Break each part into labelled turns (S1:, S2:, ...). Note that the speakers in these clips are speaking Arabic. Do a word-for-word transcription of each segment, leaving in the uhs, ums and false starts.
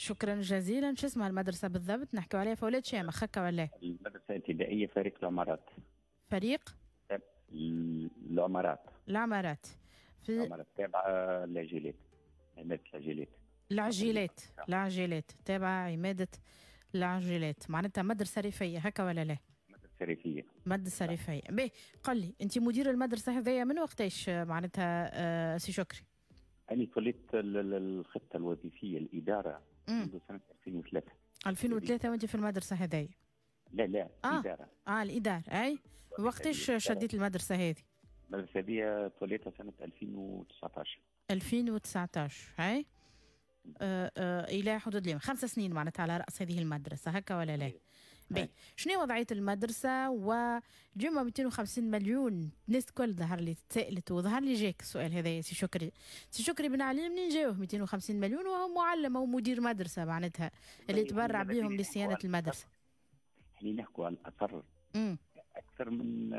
S1: شكرا جزيلا. شو اسمها المدرسة بالضبط نحكوا عليها في ولاد شامخ هكا ولا؟
S2: المدرسة الابتدائية فريق العمارات.
S1: فريق
S2: العمارات.
S1: العمارات في
S2: العمارات تابعة لعجيلات، عمادة العجيلات.
S1: العجيلات العجيلات تابعة عمادة العجيلات، معناتها مدرسة ريفية هكا ولا لا؟
S2: مدرسة ريفية.
S1: مدرسة ريفية. باهي قل لي أنت مدير المدرسة هذيا من وقتاش معناتها آه سي شكري؟
S2: أنا توليت الخطة الوظيفية الإدارة منذ سنة ألفين وثلاثة.
S1: ألفين وثلاثة وأنت في المدرسة هذيا؟
S2: لا لا
S1: آه.
S2: إدارة.
S1: اه الإدارة. أي وقتاش شديت المدرسة هذه؟
S2: المدرسة هذه توليتها سنة ألفين وتسعطاش.
S1: ألفين وتسعطاش. أي آه آه الى حدود اليوم خمس سنين معناتها على راس هذه المدرسه هكا ولا لا؟ باهي شنو وضعيه المدرسه؟ وجمع مئتين وخمسين مليون الناس الكل ظهر لي تسالت وظهر لي جاك السؤال هذا يا سي شكري. سي شكري بن علي منين جاوه مئتين وخمسين مليون وهو معلم او مدير مدرسه معناتها اللي تبرع بهم لصيانه المدرسه؟
S2: احنا نحكوا على الاثر اكثر من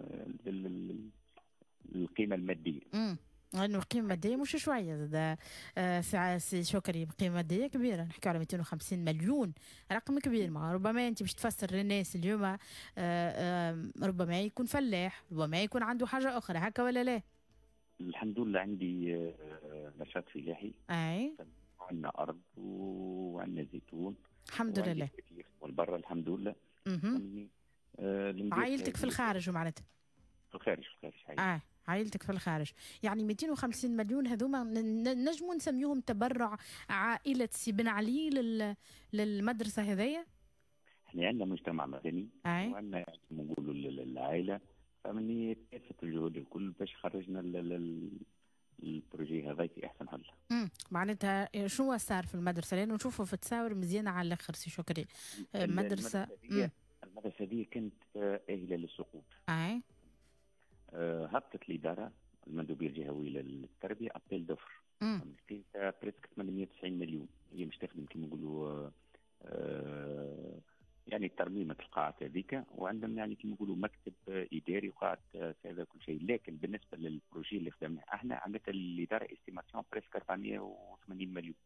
S2: القيمه الماديه.
S1: امم لانه القيمه الماديه مش شويه زاد آه سي شكري، بقيمه ماديه كبيره، نحكي على مئتين وخمسين مليون رقم كبير. ما ربما انت باش تفسر للناس اليوم آه آه ربما يكون فلاح، ربما يكون عنده حاجه اخرى هكا ولا لا؟
S2: الحمد لله عندي نشاط فلاحي.
S1: اي
S2: عندنا ارض وعندنا زيتون
S1: الحمد لله
S2: والبرا الحمد لله.
S1: اها آه عائلتك في الخارج معناتها؟
S2: في الخارج في الخارج عائلتي.
S1: اه عائلتك في الخارج. يعني مئتين وخمسين مليون هذوما نجموا نسميهم تبرع عائلة سي بن علي لل... للمدرسة هذيا؟
S2: احنا عندنا مجتمع مدني
S1: وعندنا
S2: يعني نقولوا العائلة، فمني كافة الجهود الكل باش خرجنا البروجي هذا في احسن حل.
S1: امم معناتها شنو صار في المدرسة؟ لأنه نشوفوا في التصاور مزيانة على الآخر سي شكري. مدرسة
S2: المدرسة دي كانت آهلة للسقوط.
S1: اي
S2: أه هبطت الإدارة المندوبية الجهوية للتربية أبيل دفر. لقيتها بريسك ثمانمئة وتسعين مليون. هي مش تخدم كما نقولوا أه يعني ترميمة القاعات هذيك، وعندهم يعني كما نقولوا مكتب إداري وقاعة هذا كل شيء. لكن بالنسبة للبروجي اللي خدمناه احنا عملت الإدارة استيماسيون بريسك أربعمئة وثمانين مليون.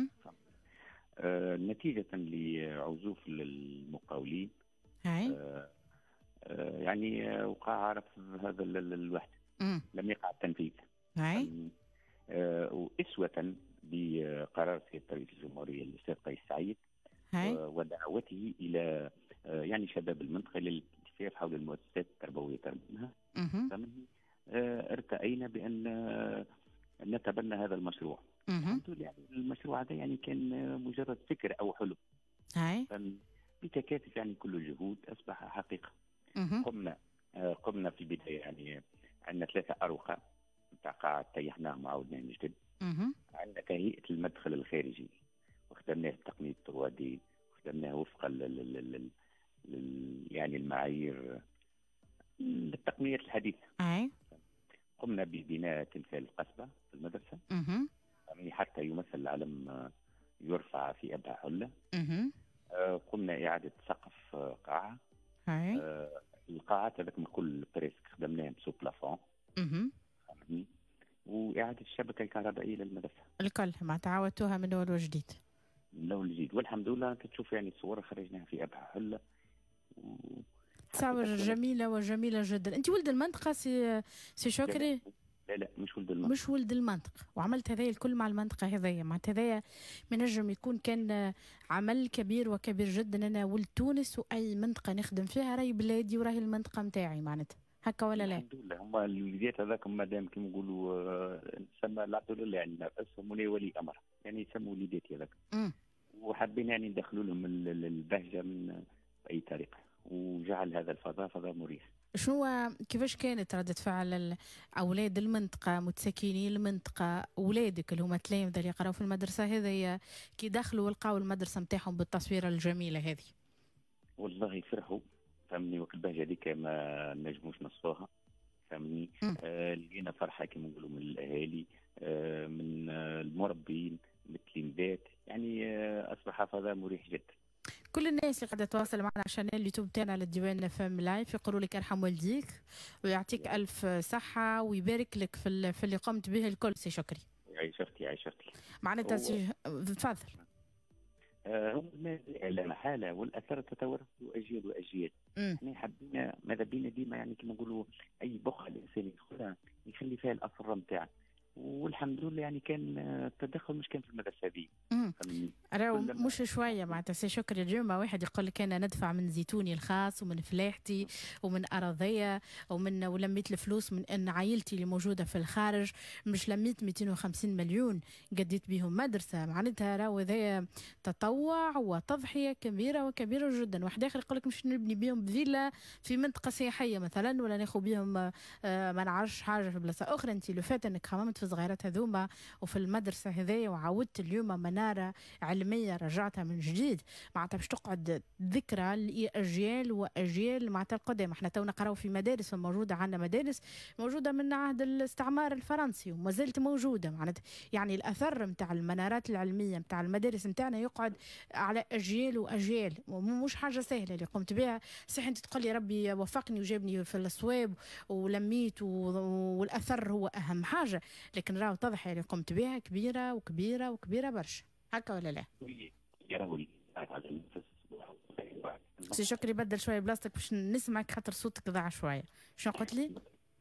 S2: أه نتيجة لعزوف المقاولين أه أه يعني وقع عرف هذا الوحده. لم يقع التنفيذ. أه واسوه بقرار سياده رئيس الجمهوريه الاستاذ قيس سعيد ودعوته الى أه يعني شباب المنطقه للالتفاف حول المؤسسات التربويه ترميمها. أه ارتأينا بان أه نتبنى هذا المشروع. الحمد لله يعني المشروع هذا يعني كان مجرد فكر او حلم. بتكاتف يعني كل الجهود اصبح حقيقه. قمنا آه قمنا في البدايه يعني عندنا ثلاثه اروقه نتاع قاعه طيحناهم وعاودناه من جديد. عندنا كهيئه المدخل الخارجي وخدمناه بتقنيه ثري دي وخدمناه وفقا لل يعني المعايير التقنيات الحديثه.
S1: اي
S2: قمنا ببناء تمثال القصبه في المدرسه يعني حتى يمثل العلم يرفع في ابها حله. آه قمنا اعاده سقف قاعه. آه القاعات هذاك الكل بريسك خدمناهم بسو بلافون. اها واعاده الشبكه الكهربائيه للمدرسه
S1: الكل ما تعاودتوها من اول وجديد.
S2: من اول وجديد والحمد لله تشوف يعني الصور خرجناها في ابها حله و...
S1: تصاور جميله وجميله جدا. انت ولد المنطقه سي سي شكري؟
S2: لا لا مش ولد المنطقه.
S1: مش ولد المنطقه وعملت هذايا الكل مع المنطقه هذيا. معناتها هذايا منجم يكون كان عمل كبير وكبير جدا. انا ولد تونس واي منطقه نخدم فيها راهي بلادي وراهي المنطقه نتاعي معناتها هكا ولا لا؟
S2: الحمد لله هما الوليدات هذاك مادام كيما نقولوا نسمى العبد لله يعني اسموني ولي امر يعني يسموا وليداتي هذاك. وحابين يعني ندخلوا لهم البهجه من باي طريقه وجعل هذا الفضاء فضاء مريح.
S1: شنو كيفاش كانت ردة فعل اولاد المنطقه متسكنين المنطقه اولادك اللي هما تلامذه اللي يقراو في المدرسه هذه كي دخلوا ولقاو المدرسه نتاعهم بالتصويره الجميله هذه؟
S2: والله فرحوا فهمني وقت البهجه هذيك ما نجموش نصفوها فهمني. آه لقينا فرحه كما نقولوا من الاهالي آه من آه المربين من التلامذات يعني آه اصبح فضاء مريح جدا.
S1: كل الناس اللي قاعده تواصل معنا عشان اليوتيوب تاعنا على الديوان فام لايف يقولوا لك ارحم والديك ويعطيك الف صحه ويبارك لك في في اللي قمت به الكل سي شكري.
S2: عايشتي عايشتي
S1: معناتها سي... تفضل.
S2: آه، هم لا محاله، والاثار تتوارث اجيال واجيال. احنا حبينا ماذا بينا ديما يعني كما نقولوا اي بقعه الانسان يدخلها يخلي فيها الاثر نتاعه، والحمد لله يعني كان التدخل مش كان في المدرسه هذه.
S1: راهو مش شويه معناتها سي شكري اليوم واحد يقول لك انا ندفع من زيتوني الخاص ومن فلاحتي ومن اراضيه ومن ولميت الفلوس من ان عائلتي اللي موجوده في الخارج، مش لميت مئتين وخمسين مليون قديت بهم مدرسه. معناتها راهو هذا تطوع وتضحيه كبيره وكبيره جدا. واحد اخر يقول لك مش نبني بهم فيلا في منطقه سياحيه مثلا، ولا ناخذ بهم آه ما نعرفش حاجه في بلاصه اخرى. انت لو فات انك خممت في صغيرات هذوما وفي المدرسه هذيا وعودت اليوم مناره علميه رجعتها من جديد، معناتها باش تقعد ذكرى لاجيال واجيال معناتها القدام. احنا تو نقراو في مدارس موجوده، عندنا مدارس موجوده من عهد الاستعمار الفرنسي وما زالت موجوده. معناتها يعني الاثر نتاع المنارات العلميه نتاع المدارس نتاعنا يقعد على اجيال واجيال، مش حاجه سهله اللي قمت بها. صحيح انت تقول لي ربي وفقني وجابني في الصواب ولميت والاثر هو اهم حاجه، لكن راهو تضحيه اللي قمت بها كبيره وكبيره وكبيره برشا. هكا ولا لا؟ سي شكري بدل شويه بلاصتك باش نسمعك خاطر صوتك ضاع شويه. شنو قلت لي؟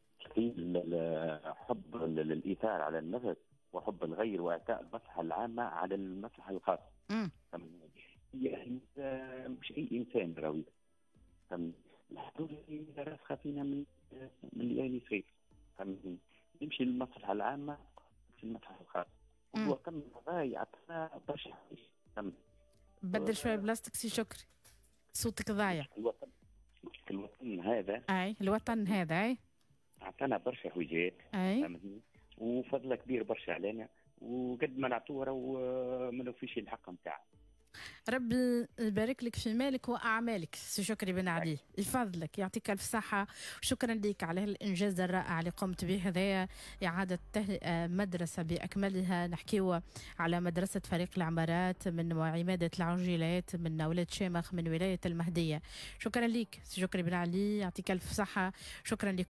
S2: حب الايثار على النفس وحب الغير واعطاء المصلحه العامه على المصلحه الخاصه. امم يعني مش اي انسان راوي راسخه فينا من من الليالي صغير، نمشي للمصلحه العامه في المصلحه الخاصه. وكم قضايا يعطينا برشا.
S1: بدل شويه بلاصتك سي شكري، صوتك ضايع.
S2: الوطن الوطن هذا
S1: اي الوطن هذا اي
S2: عطانا برشا حويجات
S1: اي
S2: وفضل كبير برشا علينا، وقد ما نعطوه راهو ما نوفيش الحق نتاعه.
S1: ربي يبارك لك في مالك واعمالك سي شكري بن علي، يفضلك يعطيك الف صحه. شكرا لك على الانجاز الرائع اللي قمت به هذايا، اعاده تهيئه مدرسه باكملها. نحكيو على مدرسه فريق العمارات من عماده العجيلات من ولاد شامخ من ولايه المهديه. شكرا لك سي شكري بن علي، يعطيك الف صحه. شكرا لك